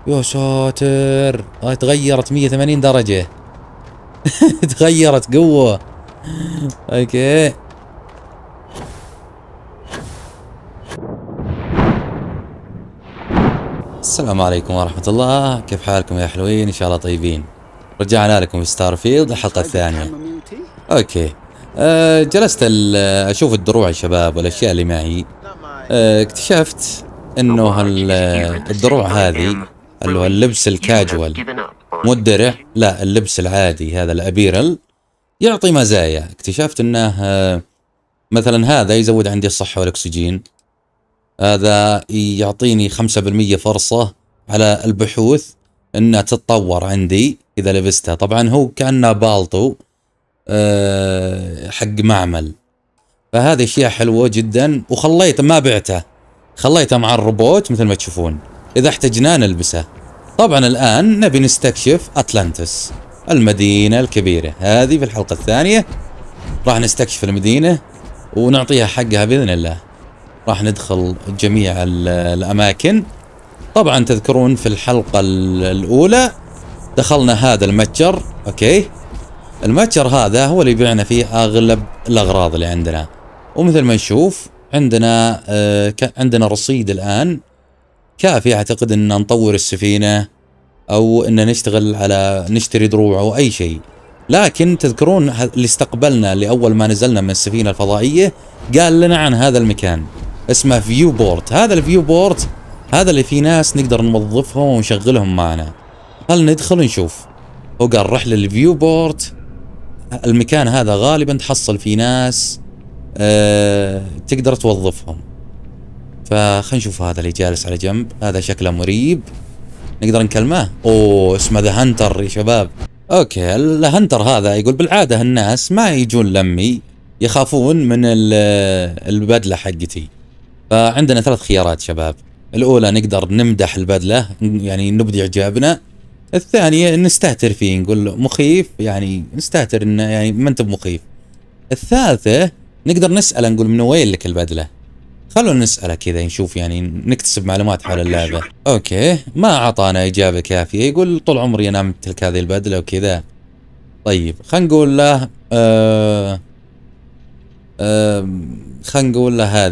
يا ساتر، هاي تغيرت 180 درجة. تغيرت قوة. اوكي. السلام عليكم ورحمة الله، كيف حالكم يا حلوين؟ ان شاء الله طيبين. رجعنا لكم في ستارفيلد الحلقة الثانية. اوكي. جلست اشوف الدروع يا شباب والاشياء اللي معي. اكتشفت انه الدروع هذه اللي هو اللبس الكاجوال، مو الدرع، لا اللبس العادي هذا الابيرل، يعطي مزايا. اكتشفت انه مثلا هذا يزود عندي الصحة والاكسجين، هذا يعطيني 5% فرصة على البحوث انها تتطور عندي اذا لبستها. طبعا هو كأنه بالطو حق معمل، فهذه اشياء حلوة جدا. وخليته ما بعته، خليته مع الروبوت مثل ما تشوفون، اذا احتجناه نلبسه. طبعا الان نبي نستكشف اتلانتس، المدينة الكبيرة هذه. في الحلقة الثانية راح نستكشف المدينة ونعطيها حقها باذن الله. راح ندخل جميع الاماكن. طبعا تذكرون في الحلقة الاولى دخلنا هذا المتجر. اوكي، المتجر هذا هو اللي يبيعنا فيه اغلب الاغراض اللي عندنا. ومثل ما نشوف عندنا عندنا رصيد الان كافي اعتقد ان نطور السفينة او ان نشتغل على نشتري دروع او اي شيء. لكن تذكرون اللي استقبلنا اللي اول ما نزلنا من السفينة الفضائية قال لنا عن هذا المكان اسمه فيو بورت. هذا الفيو بورت هذا اللي فيه ناس نقدر نوظفهم ونشغلهم معنا. هل ندخل نشوف؟ هو قال رحلة للفيو بورت. المكان هذا غالبا تحصل فيه ناس تقدر توظفهم. فخلينا نشوف هذا اللي جالس على جنب، هذا شكله مريب، نقدر نكلمه. اوه اسمه ذا هانتر يا شباب. اوكي، الهانتر هذا يقول بالعادة الناس ما يجون لمي، يخافون من البدلة حقتي. فعندنا 3 خيارات شباب. الاولى نقدر نمدح البدلة، يعني نبدي اعجابنا. الثانية نستهتر فيه، نقول مخيف، يعني نستهتر انه يعني ما انت بمخيف. الثالثة نقدر نسأله، نقول من وين لك البدلة؟ خلونا نسأله كذا نشوف، يعني نكتسب معلومات حول اللعبة. اوكي، ما اعطانا اجابة كافية، يقول طول عمري انا امتلك هذه البدلة وكذا. طيب خلينا نقول له خلينا نقول له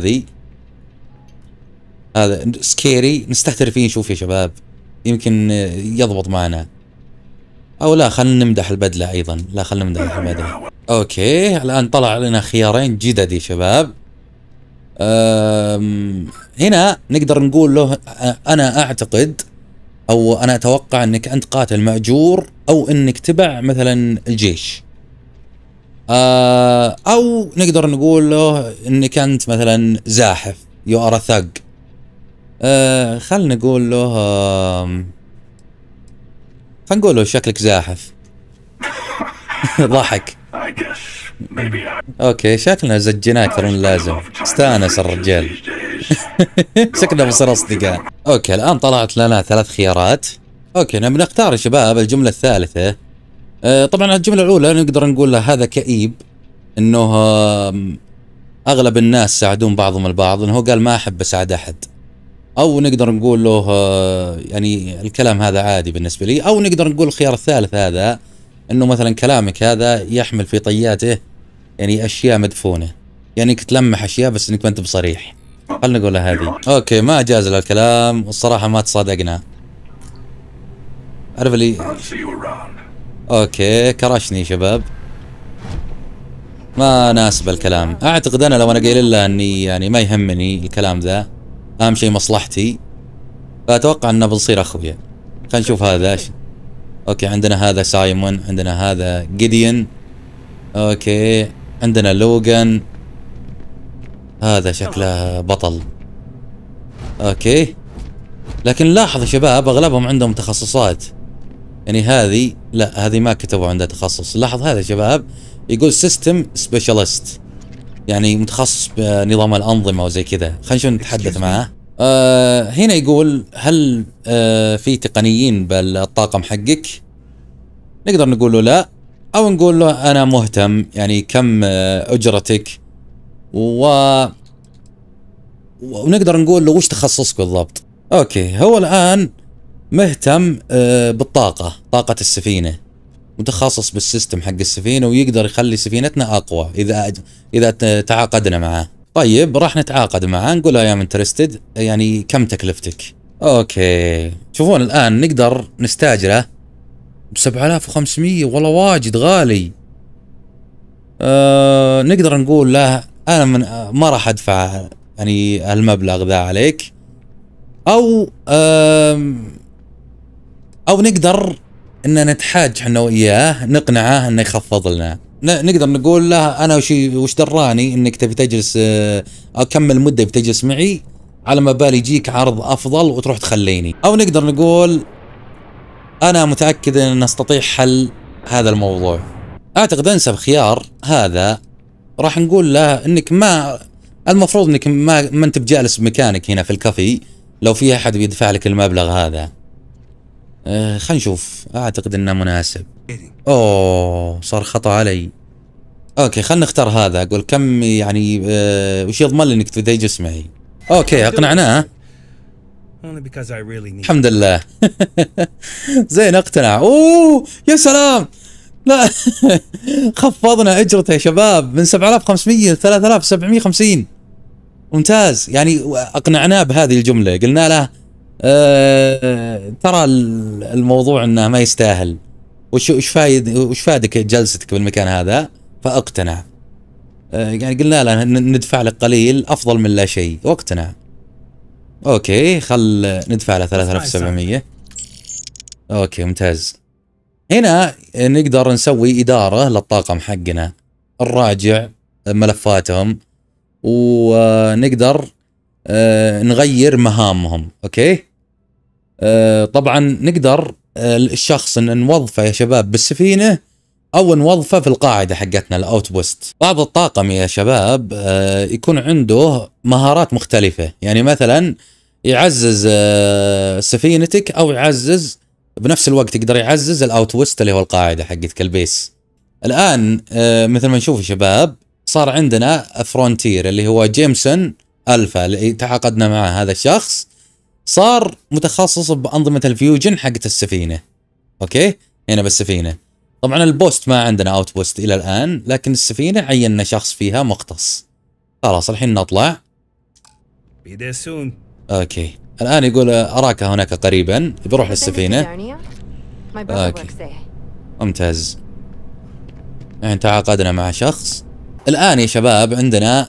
هذا سكيري، نستهتر فيه نشوف يا شباب، يمكن يضبط معنا. او لا خلينا نمدح البدلة ايضا، لا خلينا نمدح البدلة. اوكي، الان طلع لنا خيارين جدد يا شباب. هنا نقدر نقول له انا اعتقد او انا اتوقع انك انت قاتل مأجور او انك تبع مثلا الجيش، او نقدر نقول له انك انت مثلا زاحف، يو ار ثق. خلنا نقول له خلنا نقول له شكلك زاحف. ضحك. اوكي، شكلنا زجناه اكثر من اللازم، استانس الرجال. شكلنا بصير اصدقاء. اوكي، الان طلعت لنا 3 خيارات. اوكي، نبي نختار يا شباب الجملة الثالثة. طبعا الجملة الاولى نقدر نقول له هذا كئيب، انه اغلب الناس ساعدون بعضهم البعض، انه هو قال ما احب اساعد احد. او نقدر نقول له يعني الكلام هذا عادي بالنسبة لي. او نقدر نقول الخيار الثالث هذا، انه مثلا كلامك هذا يحمل في طياته يعني اشياء مدفونة، يعني انك تلمح اشياء بس انك ما انت بصريح. خلنا نقولها هذه. اوكي، ما جاز له الكلام والصراحة ما تصادقنا. عرف لي. اوكي، كرشني يا شباب، ما ناسب الكلام. اعتقد انا لو انا قايل له اني يعني ما يهمني الكلام ذا، اهم شيء مصلحتي، فاتوقع انه بنصير اخويا. خلينا نشوف هذا. اوكي، عندنا هذا سايمون، عندنا هذا جيديون، اوكي عندنا لوغان، هذا شكله بطل. اوكي، لكن لاحظ يا شباب اغلبهم عندهم تخصصات، يعني هذه لا، هذه ما كتبوا عندها تخصص. لاحظ هذا يا شباب يقول سيستم سبيشالست، يعني متخصص بنظام الانظمه وزي كذا. خلينا نشوف نتحدث معاه. هنا يقول هل في تقنيين بالطاقم حقك؟ نقدر نقول له لا، او نقول له انا مهتم، يعني كم اجرتك، ونقدر نقول له وش تخصصك بالضبط. اوكي، هو الان مهتم بالطاقة، طاقة السفينة، متخصص بالسيستم حق السفينة ويقدر يخلي سفينتنا أقوى إذا تعاقدنا معاه. طيب راح نتعاقد معاه، نقول يا انترستد، يعني كم تكلفتك؟ اوكي شوفون الآن نقدر نستاجره ب7500، والله واجد غالي. نقدر نقول له أنا ما راح أدفع يعني هالمبلغ ذا عليك، أو نقدر ان نتحاج احنا وياه نقنعه انه يخفض لنا. نقدر نقول له انا وش دراني انك تبي تجلس اكمل مده بتجلس معي، على ما بالي يجيك عرض افضل وتروح تخليني. او نقدر نقول انا متاكد ان نستطيع حل هذا الموضوع. اعتقد انسب خيار هذا، راح نقول له انك ما المفروض انك ما انت بجالس بمكانك هنا في الكافي لو في احد بيدفع لك المبلغ هذا. خلينا نشوف، اعتقد انه مناسب. اوه صار خطأ علي. اوكي خلينا نختار هذا، اقول كم يعني وش يضمن لي انك تجلس معي. اوكي اقنعناه الحمد لله. زين اقتنع. اوه يا سلام، لا خفضنا اجرته يا شباب من 7500 ل 3750. ممتاز، يعني اقنعناه بهذه الجملة، قلنا له ترى الموضوع انه ما يستاهل، وش فايدك جلستك بالمكان هذا، فاقتنع. يعني قلنا له ندفع لك قليل افضل من لا شيء، واقتنع. اوكي خل ندفع له 3700. اوكي ممتاز. هنا نقدر نسوي ادارة للطاقم حقنا، نراجع ملفاتهم ونقدر نغير مهامهم. اوكي طبعا نقدر الشخص ان نوظفه يا شباب بالسفينة او نوظفه في القاعدة حقتنا الاوت بوست. بعض الطاقم يا شباب يكون عنده مهارات مختلفة، يعني مثلا يعزز سفينتك او يعزز بنفس الوقت، يقدر يعزز الاوت بوست اللي هو القاعدة حقتك البيس. الان مثل ما نشوف يا شباب صار عندنا فرونتير اللي هو جيمسون الفا اللي تعاقدنا معه، هذا الشخص صار متخصص بأنظمة الفيوجن حقت السفينة. اوكي هنا بالسفينة طبعا البوست ما عندنا اوت بوست الى الان، لكن السفينة عيننا شخص فيها مختص. خلاص الحين نطلع. اوكي الان يقول اراك هناك قريبا، بروح للسفينة. اوكي ممتاز، الحين تعاقدنا مع شخص. الان يا شباب عندنا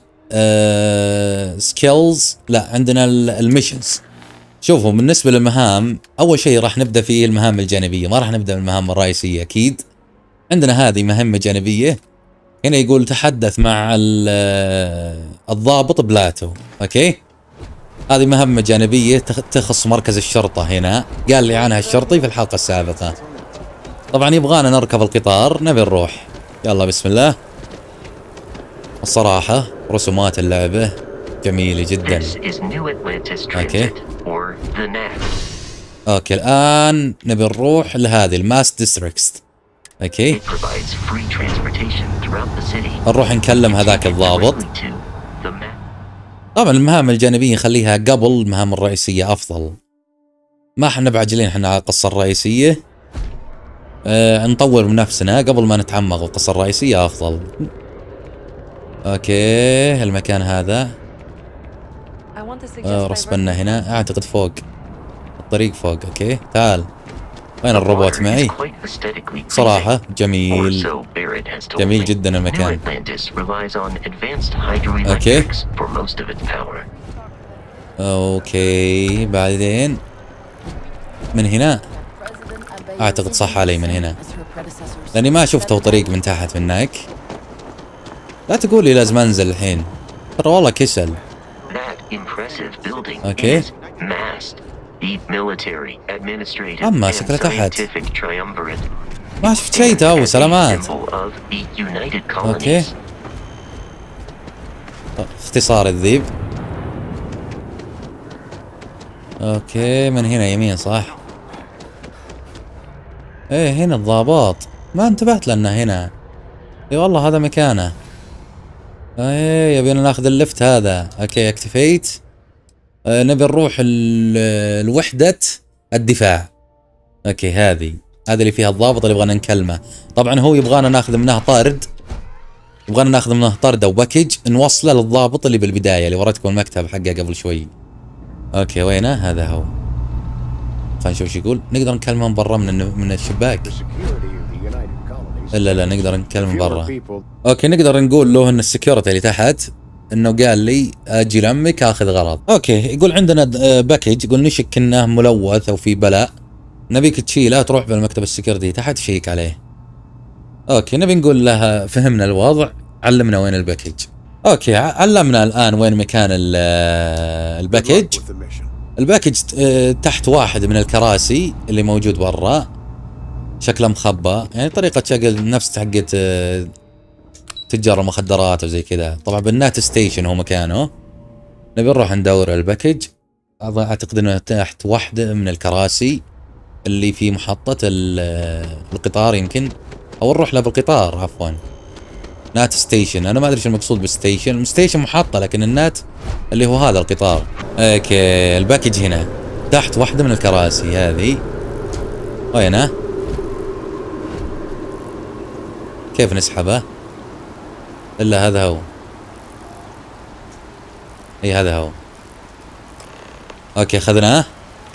سكيلز، لا عندنا الميشنز. شوفوا بالنسبة للمهام، أول شيء راح نبدأ فيه المهام الجانبية، ما راح نبدأ بالمهام الرئيسية أكيد. عندنا هذه مهمة جانبية، هنا يقول تحدث مع الضابط بلاتو. أوكي هذه مهمة جانبية تخص مركز الشرطة، هنا قال لي عنها الشرطي في الحلقة السابقة. طبعا يبغانا نركب القطار، نبي نروح. يلا بسم الله. الصراحة رسومات اللعبة جميلة جدا. اوكي الان نبي نروح لهذه الماس ديستريكت. اوكي نروح نكلم هذاك الضابط. طبعا المهام الجانبية نخليها قبل المهام الرئيسية افضل، ما احنا بعجلين احنا على القصة الرئيسية. نطور من نفسنا قبل ما نتعمق بالقصة الرئيسية افضل. اوكي المكان هذا رسبنا هنا، اعتقد فوق الطريق فوق. اوكي تعال، وين الروبوت معي؟ صراحة جميل، جميل جدا المكان. اوكي اوكي بعدين من هنا اعتقد صح علي من هنا، لاني ما شفته طريق من تحت من هناك. لا تقول لي لازم انزل الحين، ترى والله كسل. اوكي اما شكله تحت ما شفت شيء تو. سلامات. اوكي اختصار الذيب. اوكي من هنا يمين صح؟ ايه هنا الضابط، ما انتبهت لانه هنا. اي والله هذا مكانه. ايه يبينا ناخذ اللفت هذا. اوكي اكتفيت. نبي نروح لوحدة الدفاع. اوكي هذه اللي فيها الضابط اللي يبغانا نكلمه. طبعا هو يبغانا ناخذ منه طارد، او باكج نوصله للضابط اللي بالبدايه اللي وريتكم المكتب حقه قبل شوي. اوكي وينه؟ هذا هو. خلينا نشوف ايش يقول. نقدر نكلمه من برا من الشباك؟ لا نقدر نكلمه من برا. اوكي نقدر نقول له ان السكيورتي اللي تحت انه قال لي اجي لعمك اخذ غرض. اوكي يقول عندنا باكج، يقول نشك انه ملوث او في بلاء، نبيك تشيله تروح بالمكتب السكيورتي تحت تشيك عليه. اوكي نبي نقول له فهمنا الوضع، علمنا وين الباكج. اوكي علمنا الان وين مكان الباكج. الباكج تحت واحد من الكراسي اللي موجود برا، شكله مخبى، يعني طريقة شكل نفس حقت تجار المخدرات وزي كذا. طبعا بالنات ستيشن هو مكانه. نبي نروح ندور الباكج. اعتقد انه تحت واحدة من الكراسي اللي في محطة القطار يمكن، او نروح له بالقطار عفوا. نات ستيشن، انا ما ادري ايش المقصود بالستيشن. الستيشن محطة لكن النات اللي هو هذا القطار. اوكي الباكج هنا تحت واحدة من الكراسي هذه. وينه؟ كيف نسحبه؟ الا هذا هو. اي هذا هو. اوكي اخذناه.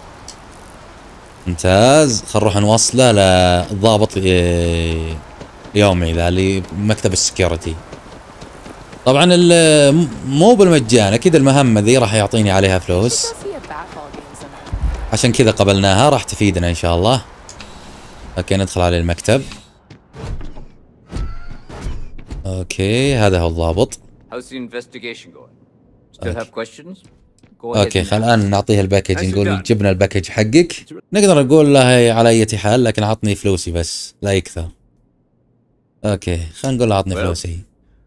ممتاز. خل نروح نوصله للضابط يومي ذا اللي مكتب السكيورتي. طبعا مو بالمجان، اكيد المهمة ذي راح يعطيني عليها فلوس، عشان كذا قبلناها، راح تفيدنا ان شاء الله. اوكي ندخل على المكتب. اوكي هذا هو الضابط. اوكي خل الان نعطيه الباكج، نقول جبنا الباكج حقك. نقدر نقول له على اي حال لكن عطني فلوسي بس لا يكثر. اوكي خلينا نقول له عطني فلوسي.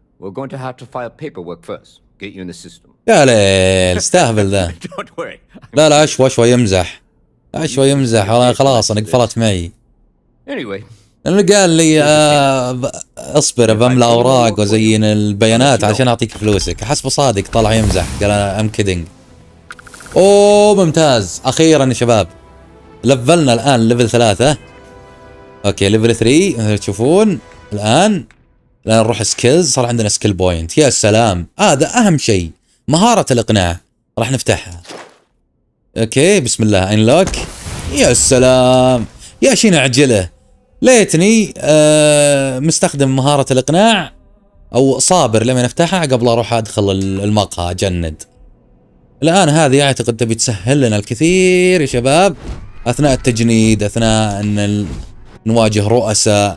يا ليل استهبل ذا. لا شوي يمزح. شوي يمزح خلاص انا قفلت معي. لانه قال لي اصبر بملى اوراق وزين البيانات عشان اعطيك فلوسك. احسبه صادق طلع يمزح. قال ام كيدنج. اوه ممتاز اخيرا يا شباب لفلنا الان ليفل 3. اوكي ليفل 3 تشوفون الان نروح سكيلز. صار عندنا سكيل بوينت. يا سلام هذا اهم شيء، مهارة الاقناع راح نفتحها. اوكي بسم الله انلوك. يا سلام يا شي نعجله. ليتني مستخدم مهارة الاقناع او صابر لما نفتحها قبل اروح ادخل المقهى اجند. الان هذه اعتقد تبي تسهل لنا الكثير يا شباب اثناء التجنيد، اثناء ان نواجه رؤساء.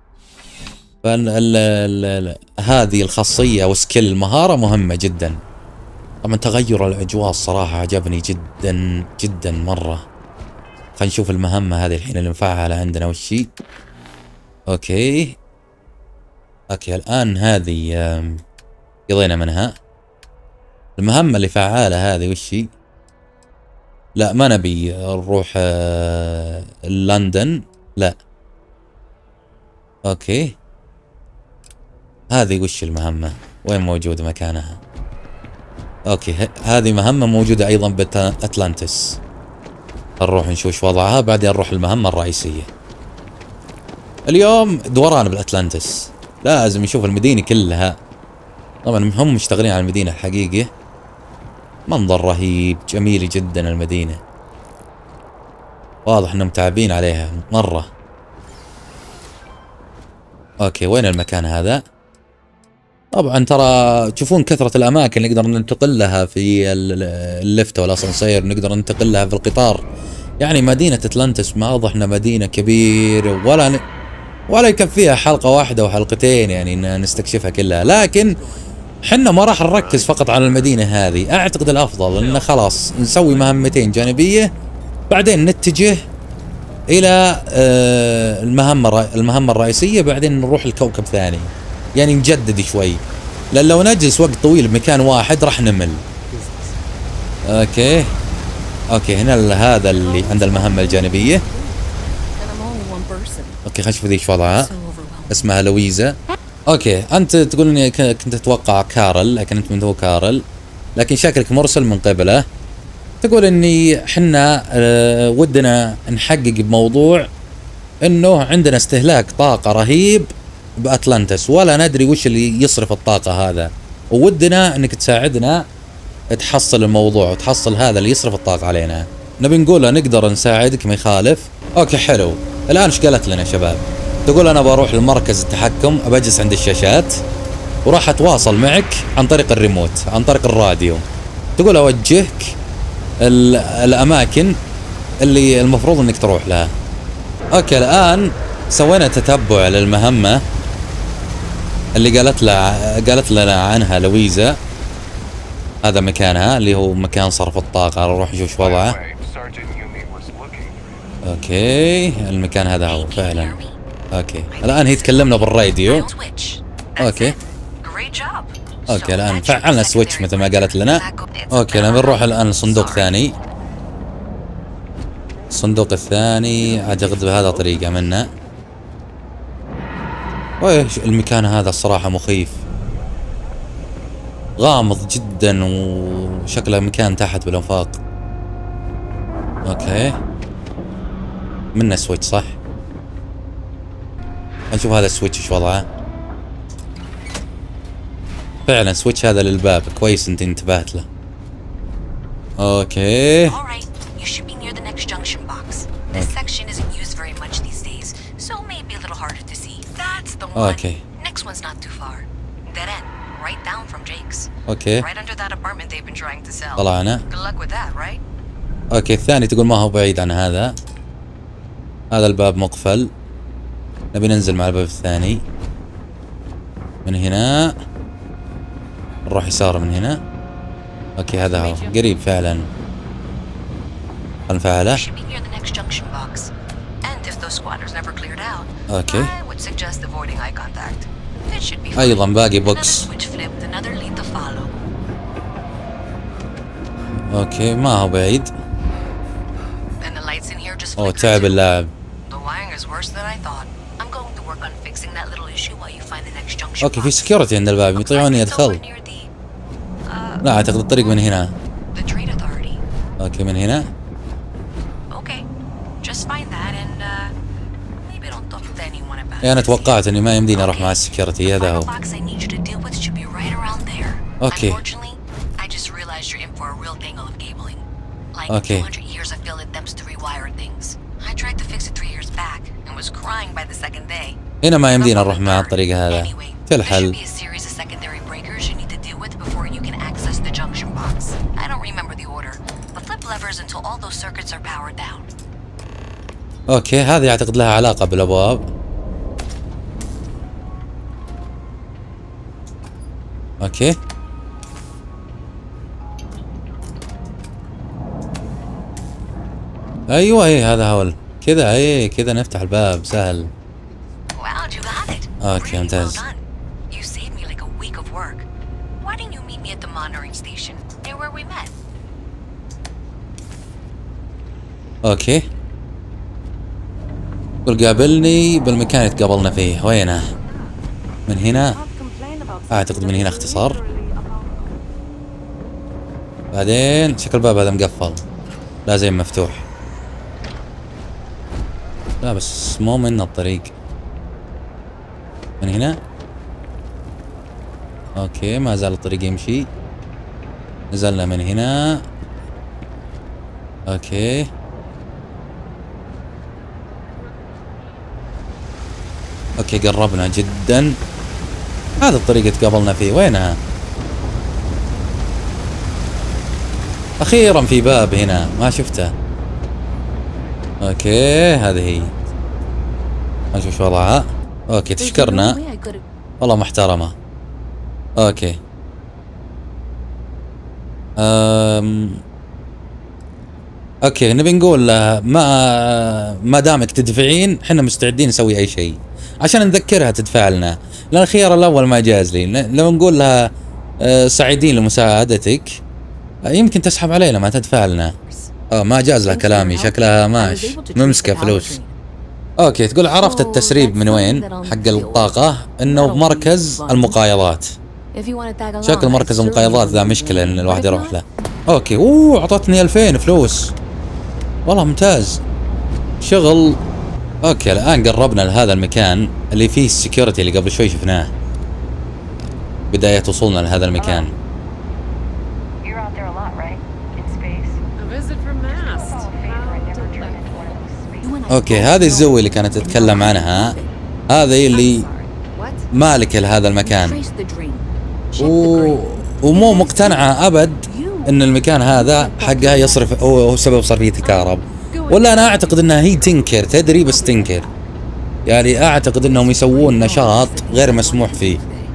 هذه الخاصية وسكيل المهارة مهمة جدا. طبعا تغير الاجواء الصراحة عجبني جدا جدا مرة. خلينا نشوف المهمة هذه الحين اللي مفعلة عندنا وش هي. اوكي الان هذه قضينا منها. المهمة اللي فعالة هذه وش هي؟ لا ما نبي نروح لندن لا. اوكي هذه وش المهمة؟ وين موجود مكانها؟ اوكي هذه مهمة موجودة ايضا باتلانتس. نروح نشوف وضعها بعدين نروح المهمة الرئيسية. اليوم دوران بالاتلانتس، لازم نشوف المدينة كلها. طبعا هم مشتغلين على المدينة الحقيقية. منظر رهيب جميل جدا المدينة، واضح انهم تعبين عليها مرة. اوكي وين المكان هذا؟ طبعا ترى تشوفون كثرة الاماكن نقدر ننتقل لها في اللفت والاسانسير، نقدر ننتقل لها في القطار. يعني مدينة اتلانتس ما واضح انها مدينة كبيرة ولا يكفيها حلقة واحدة وحلقتين يعني ان نستكشفها كلها. لكن حنا ما راح نركز فقط على المدينة هذه. اعتقد الافضل ان خلاص نسوي مهمتين جانبية بعدين نتجه الى المهمة الرئيسية، بعدين نروح لكوكب ثاني. يعني نجدد شوي، لان لو نجلس وقت طويل بمكان واحد راح نمل. اوكي هنا هذا اللي عند المهمة الجانبية. اوكي خلينا نشوف ذي ايش وضعها. اسمها لويزا. اوكي انت تقول اني كنت اتوقع كارل لكن انت من هو كارل، لكن شكلك مرسل من قبله. تقول اني حنا ودنا نحقق بموضوع انه عندنا استهلاك طاقة رهيب بأتلانتس، ولا ندري وش اللي يصرف الطاقة هذا، وودنا انك تساعدنا تحصل الموضوع وتحصل هذا اللي يصرف الطاقة علينا. نبي نقول نقدر نساعدك ما يخالف. اوكي حلو. الان ايش قالت لنا شباب؟ تقول انا بروح لمركز التحكم، بجلس عند الشاشات وراح اتواصل معك عن طريق الريموت، عن طريق الراديو. تقول اوجهك الاماكن اللي المفروض انك تروح لها. اوكي الان سوينا تتبع للمهمة اللي قالت لنا عنها لويزا. هذا مكانها اللي هو مكان صرف الطاقة، نروح نشوف شو وضعه. اوكي المكان هذا هو فعلا. اوكي الان هي تكلمنا بالراديو. اوكي الان فعلنا سويتش مثل ما قالت لنا. اوكي نبي نروح الان لصندوق ثاني. الصندوق الثاني اعتقد بهذا طريقة منه. ويش المكان هذا الصراحة مخيف، غامض جدا وشكله مكان تحت بالانفاق. اوكي منه سويتش صح؟ نشوف هذا السويتش ايش وضعه. فعلا سويتش هذا للباب، كويس انت انتبهت له. اوكي اوكي اوكي طلعنا. اوكي الثاني تقول ما هو بعيد عن هذا. هذا الباب مقفل، نبي ننزل مع الباب الثاني من هنا، نروح يسار من هنا. اوكي هذا هو قريب فعلا، نفعله. اوكي ايضا باقي بوكس. اوكي ما هو بعيد. اوه تعب اللاعب. اوكي في سكيورتي عند الباب، يطيعوني ادخل. لا اعتقد الطريق من هنا. اوكي من هنا. انا توقعت اني ما يمديني اروح مع السكيورتي. هذا هو. اوكي اوكي هنا ما يمدينا نروح مع الطريقة هذا. في الحل. اوكي هذه اعتقد لها علاقة بالابواب. اوكي ايوه ايه هذا هو كذا. ايه كذا نفتح الباب سهل. اوكي ممتاز. اوكي قل قابلني بالمكان اللي تقابلنا فيه. وينه؟ من هنا اعتقد، من هنا اختصار. بعدين شكل الباب هذا مقفل، لا زين مفتوح. لا بس مو من الطريق. من هنا. اوكي ما زال الطريق يمشي. نزلنا من هنا. اوكي اوكي قربنا جدا. هذا الطريق اللي تقابلنا فيه. وينها؟ اخيرا في باب هنا ما شفته. اوكي هذه هي. نشوف شو وضعها. اوكي تشكرنا والله محترمة. اوكي اوكي نبي نقول ما دامك تدفعين احنا مستعدين نسوي اي شيء عشان نذكرها تدفع لنا، لان الخيار الاول ما جاز لي. لو نقول لها سعيدين لمساعدتك يمكن تسحب علينا ما تدفع لنا. ما جاز لها كلامي، شكلها ممسكة فلوس. اوكي تقول عرفت التسريب من وين حق الطاقة، انه بمركز المقايضات. شكل مركز المقايضات ذا مشكلة ان الواحد يروح له. اوكي، اعطتني 2000 فلوس، والله ممتاز شغل. اوكي الان قربنا لهذا المكان اللي فيه السكيورتي اللي قبل شوي شفناه. بداية وصولنا لهذا المكان. اوكي، هذه الزوي اللي كانت تتكلم عنها، هذه اللي مالك لهذا المكان، ومو مقتنعة ابد ان المكان هذا حقها يصرف، هو سبب صرفية الكهرب. ولا انا اعتقد انها هي تنكر، تدري بس تنكر. يعني اعتقد انهم يسوون نشاط غير مسموح فيه،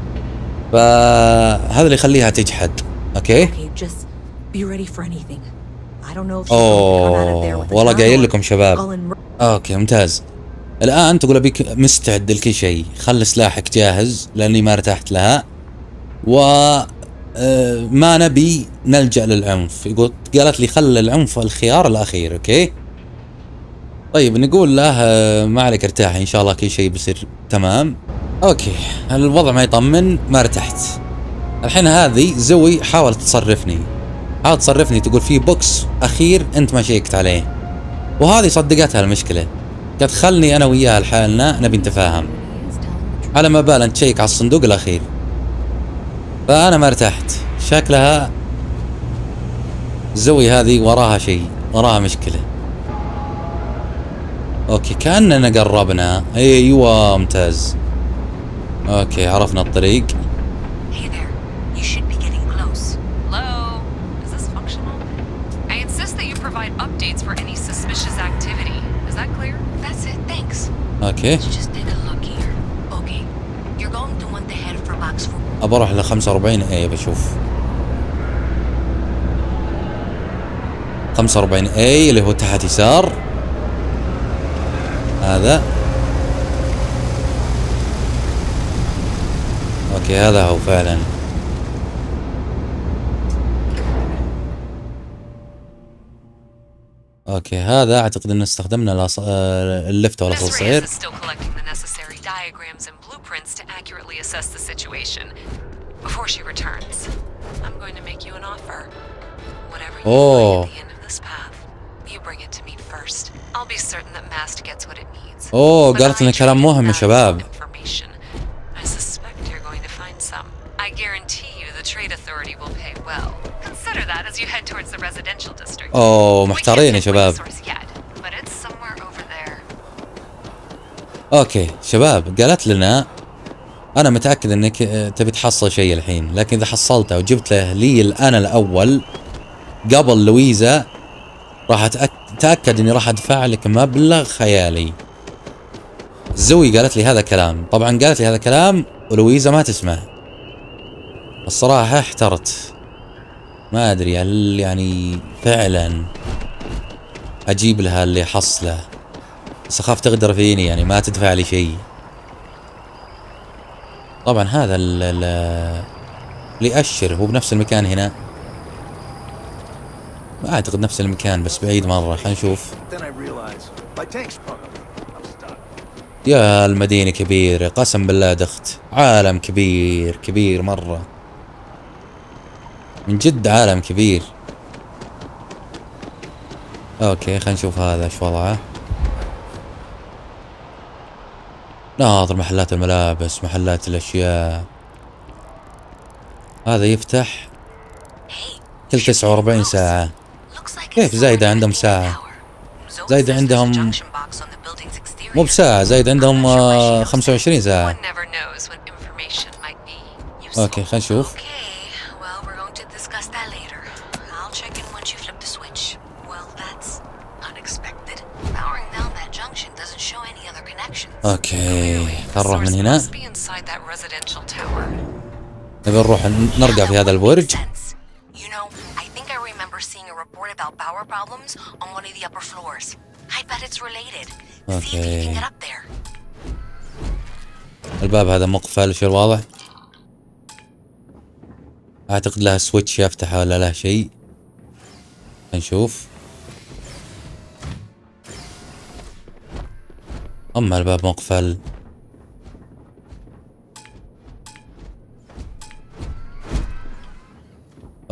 فهذا اللي يخليها تجحد. اوكي. اوه والله قايل لكم شباب. اوكي ممتاز. الان تقول ابيك مستعد لكل شيء، خلي سلاحك جاهز لاني ما ارتحت لها، و ما نبي نلجأ للعنف. قالت لي خلي العنف الخيار الاخير. اوكي طيب، نقول له ما عليك ارتاح، ان شاء الله كل شيء بيصير تمام. اوكي الوضع ما يطمن، ما ارتحت. الحين هذه زوي حاولت تصرفني، تقول في بوكس اخير انت ما شيكت عليه، وهذه صدقتها المشكله. قالت خلني انا وياها لحالنا نبي نتفاهم، على ما بال انت تشيك على الصندوق الاخير. فانا ما ارتحت، شكلها زوي هذه وراها شيء، وراها مشكله. اوكي كأننا قربنا. ايوه ممتاز. اوكي عرفنا الطريق. اوكي ابى اروح ل 45. اي بشوف 45 اي اللي هو تحت يسار هذا. اوكي هذا هو فعلا. اوكي هذا اعتقد ان استخدمنا اللفت ولا الصير. اوه اوه قالت لنا كلام مهم يا شباب. اوه محتارين يا شباب. اوكي شباب، قالت لنا انا متاكد انك تبي تحصل شيء الحين، لكن اذا حصلته وجبت له لي انا الاول قبل لويزا راح اتاكد اني راح ادفع لك مبلغ خيالي. زوي قالت لي هذا كلام، طبعا قالت لي هذا كلام ولويزا ما تسمع. الصراحه احترت، ما ادري هل يعني فعلا اجيب لها اللي حصله، بس اخاف تغدر فيني، يعني ما تدفع لي شيء. طبعا هذا اللي يأشر هو بنفس المكان هنا، ما اعتقد نفس المكان بس بعيد مرة. خلينا نشوف. يا المدينة كبيرة قسم بالله، دخت عالم كبير كبير مرة، من جد عالم كبير. اوكي خلينا نشوف هذا ايش وضعه. ناظر محلات الملابس، محلات الاشياء. هذا يفتح كل 49 ساعة. كيف زايدة عندهم ساعة؟ زايدة عندهم مو بساعة، زايد عندهم 25 ساعة. اوكي خلينا نشوف. اوكي نروح من هنا، نبي نروح نرقى في هذا البرج. اوكي الباب هذا مقفل، شو الواضح؟ اعتقد لها سويتش يفتحه ولا له شيء. نشوف. اما الباب مقفل.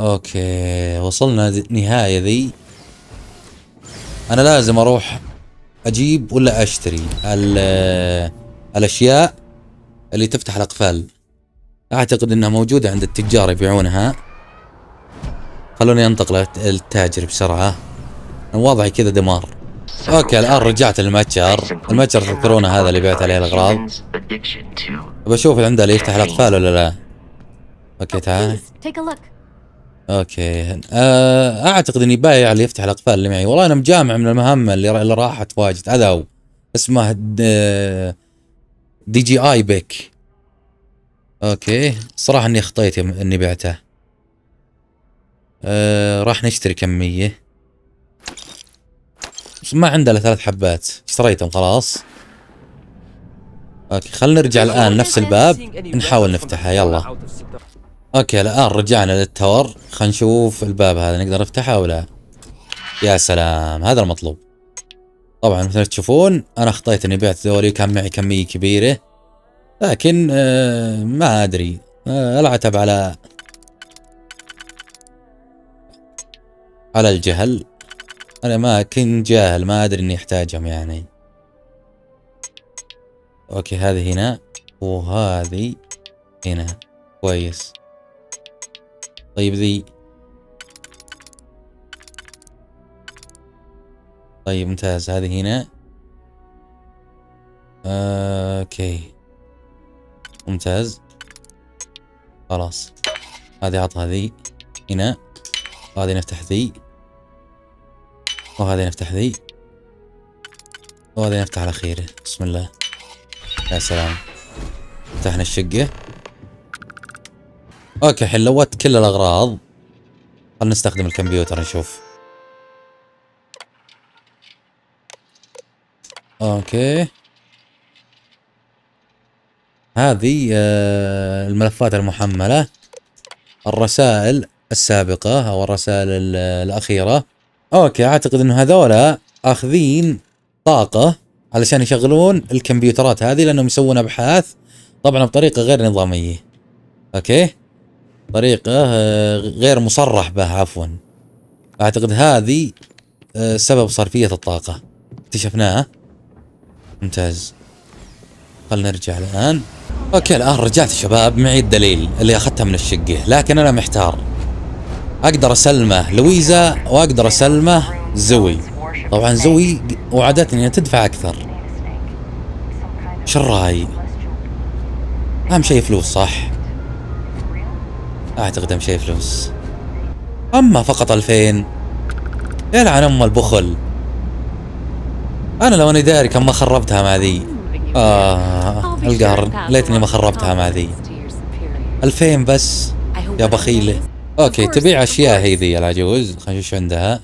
اوكي وصلنا نهاية ذي. انا لازم اروح اجيب ولا اشتري الاشياء اللي تفتح الاقفال. اعتقد انها موجودة عند التجار يبيعونها. خلوني انتقل للتاجر بسرعة. وضعي كذا دمار. اوكي الان رجعت للمتجر. المتجر تذكرونه هذا اللي بعت عليه الاغراض. بشوف عنده اللي يفتح الاقفال ولا لا. اوكي تعال. اوكي اعتقد اني بايع اللي يفتح الاقفال اللي معي. والله انا مجامع من المهام اللي راحت واجد. هذا هو اسمه دي جي اي بيك. اوكي صراحة اني اخطيت اني بعته. راح نشتري كمية بس ما عنده الا 3 حبات. اشتريتهم خلاص. اوكي خلينا نرجع الان نفس الباب نحاول نفتحه. يلا. اوكي الان رجعنا للتور. خلينا نشوف الباب هذا نقدر نفتحه او لا. يا سلام هذا المطلوب. طبعا مثل ما تشوفون انا اخطيت اني بعت ذولي كان معي كمية كبيرة. لكن ما ادري العتب على الجهل. انا ما كنت جاهل ما ادري اني احتاجهم يعني. اوكي هذه هنا وهذه هنا كويس. طيب ذي طيب ممتاز. هذه هنا اوكي ممتاز خلاص. هذه عطها ذي هنا. وهذه نفتح ذي وهذه نفتح ذي وهذه نفتح الأخيرة. بسم الله. يا سلام فتحنا الشقة. اوكي الحين لوت كل الأغراض. خلنا نستخدم الكمبيوتر نشوف. اوكي هذه الملفات المحملة. الرسائل السابقة او الرسائل الأخيرة. اوكي اعتقد انه هذولا اخذين طاقة علشان يشغلون الكمبيوترات هذه لانهم يسوون ابحاث طبعا بطريقة غير نظامية. اوكي طريقة غير مصرح بها عفوا. اعتقد هذه سبب صرفية الطاقة. اكتشفناها. ممتاز. خلنا نرجع الان. اوكي الان رجعت شباب. معي الدليل اللي اخذتها من الشقة لكن انا محتار. اقدر اسلمه لويزا واقدر اسلمه زوي. طبعا زوي وعدتني انها تدفع اكثر. وش الراي؟ اهم شيء فلوس صح؟ اعتقد اهم شيء فلوس. اما فقط 2000 يلعن ام البخل. انا لو اني داري كم ما خربتها مع ذي. القهر ليتني ما خربتها مع ذي. 2000 بس يا بخيله. اوكي تبيع اشياء هي ذي العجوز. خلينا نشوف عندها.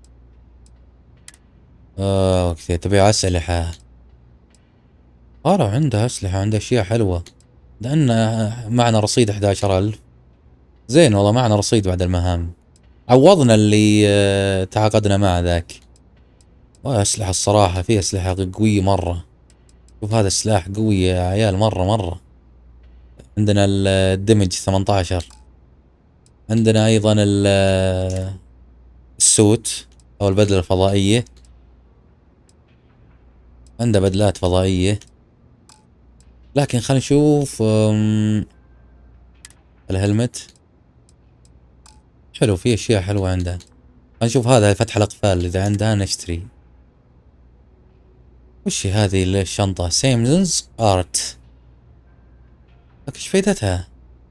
اوكي تبيع اسلحة. لو عندها اسلحة عندها اشياء حلوة. لان معنا رصيد 11000. زين والله معنا رصيد بعد المهام. عوضنا اللي تعاقدنا مع ذاك. اسلحة الصراحة في اسلحة قوية مرة. شوف هذا السلاح قوي يا عيال مرة. عندنا الدمج 18. عندنا ايضا السوت او البدلة الفضائية. عنده بدلات فضائية. لكن خلينا نشوف الهلمت حلو. في اشياء حلوة عنده. خلينا نشوف هذا فتح الاقفال اذا عندها نشتري. وش هذه الشنطة؟ سيمزنز ارت. ايش فايدتها؟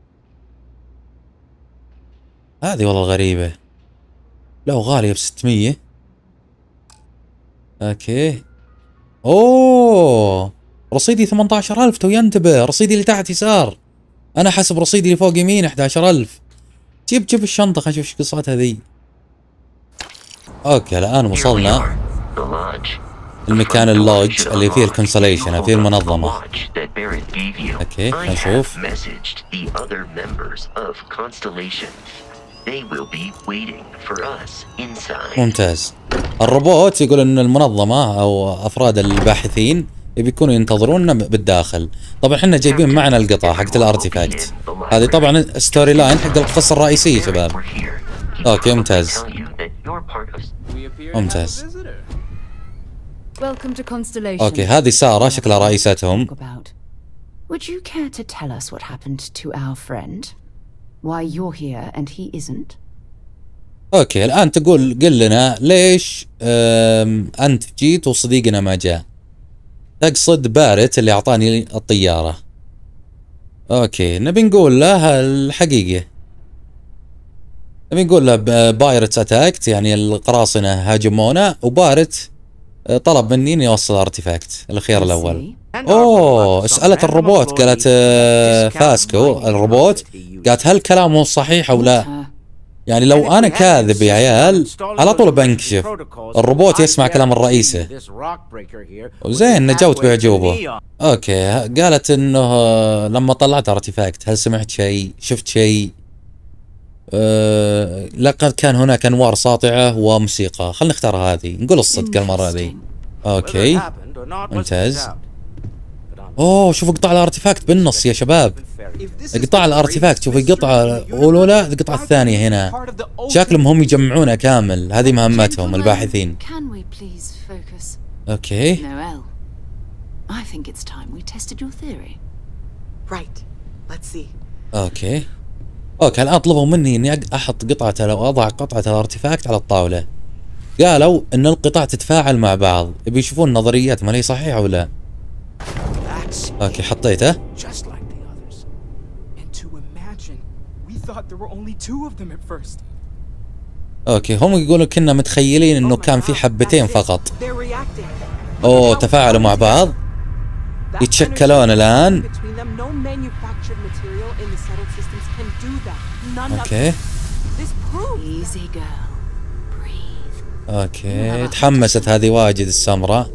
هذه والله غريبة. لا غالية ب600. اوكي اوه رصيدي 18000. تو ينتبه رصيدي اللي تحت يسار. انا حسب رصيدي اللي فوق يمين 11000. جيب الشنطة خلينا نشوف ايش قصتها ذي. اوكي الان وصلنا المكان اللوج اللي فيه الكونسليشن فيه المنظمة. اوكي خلينا نشوف. ممتاز. الروبوت يقول ان المنظمة او افراد الباحثين يبي يكونوا ينتظرونا بالداخل. طبعا احنا جايبين معنا القطع حقت الارتيفاكت. هذه طبعا ستوري لاين حق القصة الرئيسية شباب. اوكي ممتاز. ممتاز. اوكي هذه سارة شكلها رئيستهم. Would you care to tell us what happened to our friend? Why you're here and he isn't? اوكي الان تقول قل لنا ليش انت جيت وصديقنا ما جاء. تقصد بارت اللي اعطاني الطيارة. اوكي نبي نقول له الحقيقة. نبي نقول له بايرتس اتاكت يعني القراصنة هاجمونا وبارت طلب مني اني اوصل ارتيفاكت الخيار الاول. اوه سألت الروبوت قالت فاسكو الروبوت قالت هل كلامه صحيح او لا؟ يعني لو انا كاذب يا عيال على طول بنكشف. الروبوت يسمع كلام الرئيسة. وزين نجوت بعجوبه. اوكي قالت انه لما طلعت ارتيفاكت هل سمعت شيء؟ شفت شيء؟ لقد كان هناك انوار ساطعة وموسيقى. خلينا نختار هذه نقول الصدق المرة ذي. اوكي ممتاز. اوه شوفوا قطع الارتيفاكت بالنص يا شباب. قطع الارتيفاكت شوفوا قطعة الاولى القطعة الثانية هنا. شكلهم هم يجمعونها كامل. هذه مهمتهم الباحثين. اوكي اوكي اوكي الان طلبوا مني اني احط قطعة او اضع قطعة الارتيفاكت على الطاولة. قالوا ان القطع تتفاعل مع بعض. يبي يشوفون نظريات ما هي صحيحة ولا. اوكي حطيته. اوكي هم يقولوا كنا متخيلين انه كان في حبتين فقط. اوه تفاعلوا مع بعض يتشكلون الان. اوكي اوكي تحمست هذه واجد السمراء.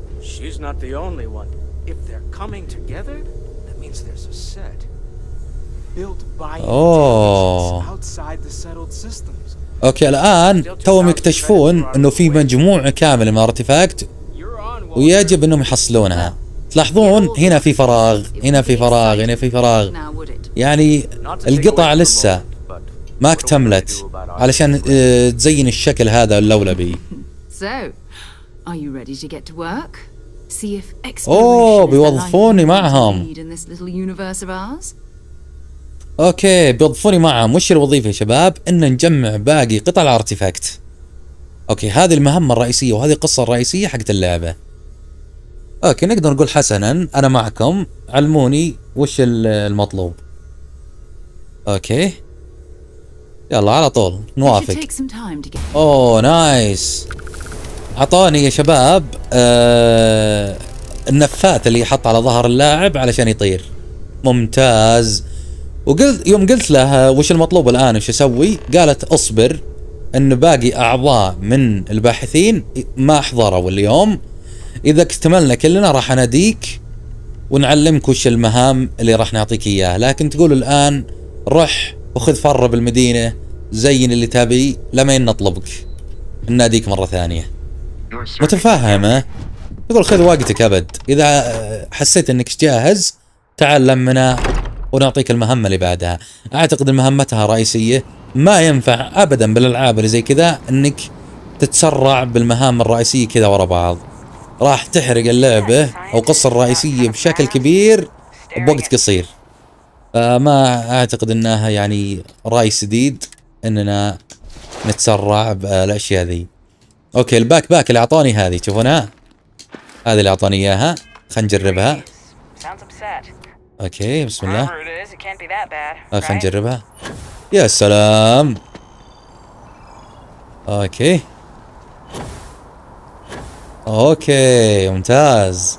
اوه اوكي الان توهم يكتشفون انه في مجموعة كاملة من الارتيفاكت ويجب انهم يحصلونها. تلاحظون هنا في فراغ هنا في فراغ هنا في فراغ. يعني القطع لسه ما اكتملت علشان تزين الشكل هذا اللولبي. اوه بيوظفوني معهم. اوكي بيوظفوني معهم. وش الوظيفة يا شباب؟ ان نجمع باقي قطع الارتيفاكت. اوكي هذه المهمة الرئيسية وهذه القصة الرئيسية حقت اللعبة. اوكي نقدر نقول حسنا انا معكم. علموني وش المطلوب. اوكي يلا على طول نوافق. اوه نايس. اعطاني يا شباب النفاث اللي يحط على ظهر اللاعب علشان يطير. ممتاز. وقلت يوم قلت له وش المطلوب الان وش اسوي؟ قالت اصبر ان باقي اعضاء من الباحثين ما احضروا اليوم. اذا اكتملنا كلنا راح اناديك ونعلمك وش المهام اللي راح نعطيك اياها. لكن تقول الان روح وخذ فر بالمدينة زين اللي تبي لما نطلبك نناديك مرة ثانية. متفهمة؟ تقول خذ وقتك ابد. اذا حسيت انك جاهز تعال لمنا ونعطيك المهمة اللي بعدها. اعتقد ان مهمتها رئيسية. ما ينفع ابدا بالالعاب اللي زي كذا انك تتسرع بالمهام الرئيسية كذا ورا بعض. راح تحرق اللعبة او القصة الرئيسية بشكل كبير بوقت قصير. ما اعتقد انها يعني راي سديد اننا نتسرع بالاشياء ذي. اوكي الباك باك اللي اعطاني هذه تشوفونها؟ هذه اللي اعطاني اياها. خلينا نجربها. اوكي بسم الله. خلينا نجربها. يا سلام. اوكي اوكي ممتاز.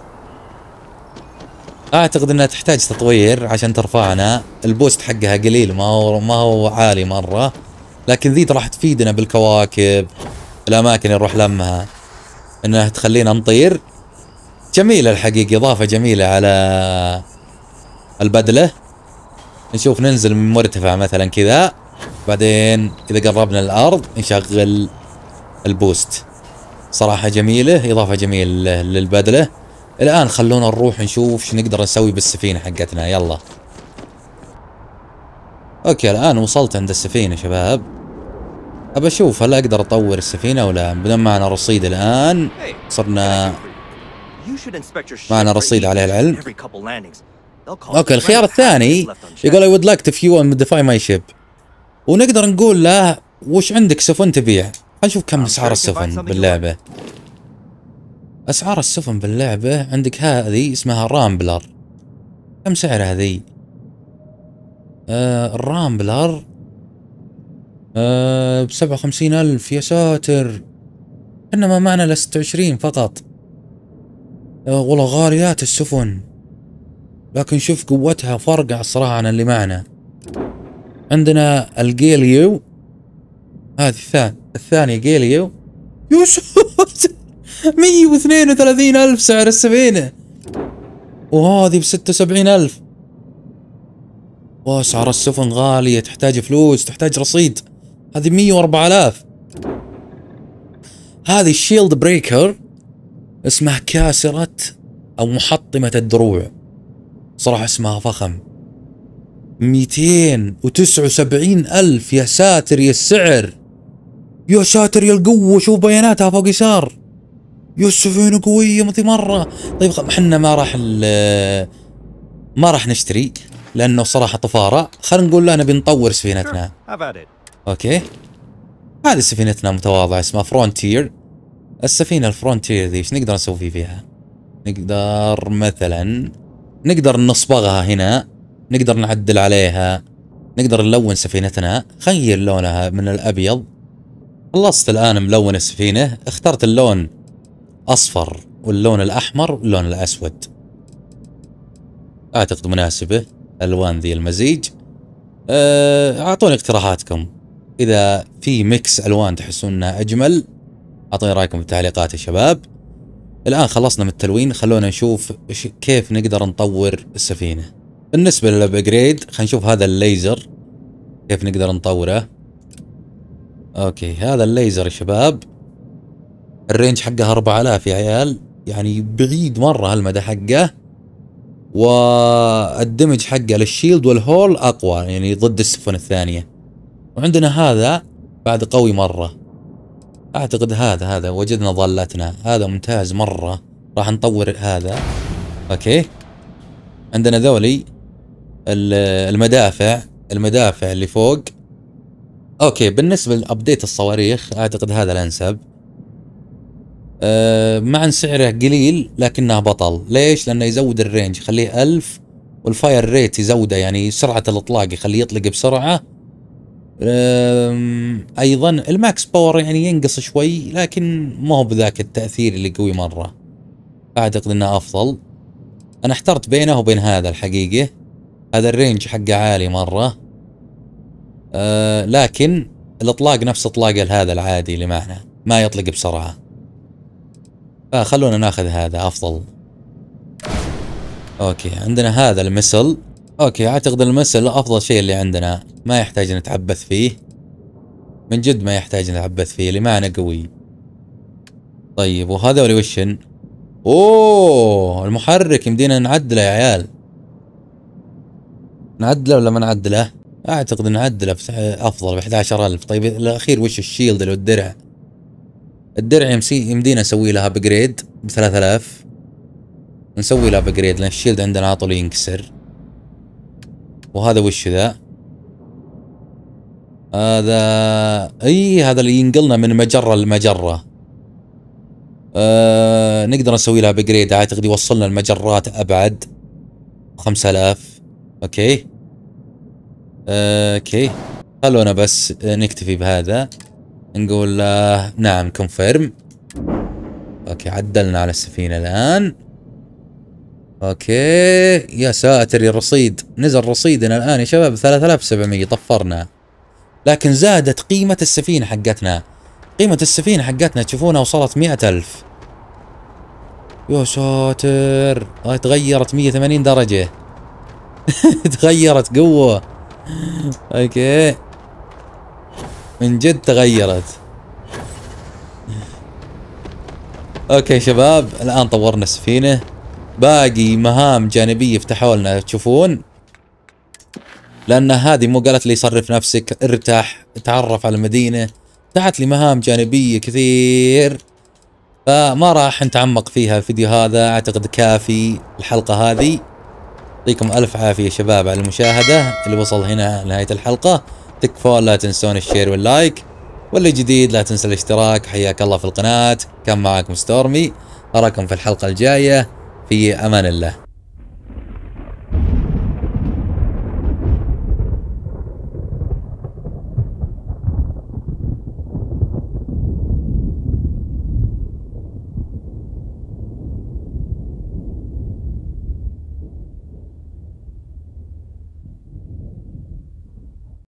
اعتقد انها تحتاج تطوير عشان ترفعنا. البوست حقها قليل ما هو عالي مرة. لكن ذي راح تفيدنا بالكواكب الاماكن اللي نروح لمها انها تخلينا نطير. جميلة الحقيقة اضافة جميلة على البدلة. نشوف ننزل من مرتفع مثلا كذا بعدين اذا قربنا الارض نشغل البوست. صراحة جميلة اضافة جميلة للبدلة. الآن خلونا نروح نشوف شو نقدر نسوي بالسفينة حقتنا. يلا. اوكي الآن وصلت عند السفينة شباب. ابى اشوف هل اقدر اطور السفينة ولا. بدنا معنا رصيد الآن. صرنا معنا رصيد عليه العلم. اوكي الخيار الثاني يقول I would like to fuel and modify my ship. ونقدر نقول له وش عندك سفن تبيع. خلينا نشوف كم اسعار السفن باللعبة. اسعار السفن باللعبة عندك هذه اسمها رامبلر. كم سعر هذه؟ الرامبلر ب57,000 يا ساتر. انما معنا ل 26 فقط. والله غاليات السفن. لكن شوف قوتها فرق الصراحة عن اللي معنا. عندنا الجيليو. هذه الثانية جيليو. يوسف 132,000 سعر السفينة. وهذه ب76,000. واسعار السفن غالية، تحتاج فلوس، تحتاج رصيد. هذه 104,000. هذه الشيلد بريكر اسمها كاسرة او محطمة الدروع. صراحة اسمها فخم. 279,000 يا ساتر يا السعر. يا ساتر يا القوة. شوف بياناتها فوق يسار. يا السفينة قوية مثل مرة. طيب حنا ما راح نشتري لانه صراحة طفارة. خلينا نقول لا نبي نطور سفينتنا. اوكي هذه سفينتنا متواضعة اسمها فرونتير. السفينة الفرونتير ذي ايش نقدر نسوي فيها؟ نقدر مثلا نقدر نصبغها هنا، نقدر نعدل عليها، نقدر نلون سفينتنا. خير لونها من الابيض. خلصت الان ملون السفينة. اخترت اللون اصفر واللون الاحمر واللون الاسود. اعتقد مناسبة الوان ذي المزيج. اعطوني اقتراحاتكم اذا في ميكس الوان تحسون انها اجمل. اعطوني رايكم بالتعليقات يا شباب. الان خلصنا من التلوين. خلونا نشوف كيف نقدر نطور السفينة. بالنسبة للابجريد خلينا نشوف هذا الليزر كيف نقدر نطوره. اوكي هذا الليزر يا شباب الرينج حقه 4000 يا عيال. يعني بعيد مرة هالمدى حقه. والدمج حقه للشيلد والهول اقوى يعني ضد السفن الثانية. وعندنا هذا بعد قوي مرة. اعتقد هذا وجدنا ضالتنا. هذا ممتاز مرة. راح نطور هذا. اوكي عندنا ذولي المدافع اللي فوق. اوكي بالنسبة لابديت الصواريخ اعتقد هذا الانسب. مع ان سعره قليل لكنه بطل. ليش؟ لانه يزود الرينج يخليه 1000 والفاير ريت يزوده يعني سرعة الاطلاق يخليه يطلق بسرعة. ايضا الماكس باور يعني ينقص شوي لكن ما هو بذاك التأثير اللي قوي مرة. اعتقد انه افضل. انا احترت بينه وبين هذا الحقيقة. هذا الرينج حقه عالي مرة. لكن الاطلاق نفس اطلاق هذا العادي اللي معنا ما يطلق بسرعة. فخلونا ناخذ هذا افضل. اوكي عندنا هذا المسل. اوكي اعتقد المسل افضل شيء اللي عندنا. ما يحتاج نتعبث فيه. من جد ما يحتاج نتعبث فيه اللي معنا قوي. طيب وهذا ولا وشن؟ اوه المحرك يمدينا نعدله يا عيال. نعدله ولا ما نعدله؟ اعتقد نعدله افضل ب 11,000. طيب الاخير وش الشيلد اللي الدرع؟ الدرع يمدينا نسوي لها ابجريد ب 3000. نسوي لها ابجريد لان الشيلد عندنا على طول ينكسر. وهذا وش ذا؟ هذا هذا اللي ينقلنا من مجرة لمجرة. نقدر نسوي لها ابجريد. اعتقد يوصلنا المجرات ابعد 5000. اوكي اوكي خلونا بس نكتفي بهذا. نقول نعم كونفيرم. اوكي عدلنا على السفينة الان. اوكي يا ساتر يا الرصيد. نزل رصيدنا الان يا شباب 3700. طفرنا لكن زادت قيمة السفينة حقتنا. قيمة السفينة حقتنا تشوفونها وصلت 100,000. يا ساتر تغيرت 180 درجة. تغيرت قوة. اوكي من جد تغيرت. اوكي شباب الان طورنا السفينة. باقي مهام جانبية فتحوا لنا تشوفون، لأن هذه مو قالت لي صرف نفسك، ارتاح، تعرف على المدينة، فتحت لي مهام جانبية كثير، فما راح نتعمق فيها. الفيديو هذا أعتقد كافي الحلقة هذه. يعطيكم ألف عافية شباب على المشاهدة. اللي وصل هنا نهاية الحلقة تكفون، لا تنسون الشير واللايك، واللي جديد لا تنسى الاشتراك. حياك الله في القناة، كان معاكم ستورمي، أراكم في الحلقة الجاية، في أمان الله.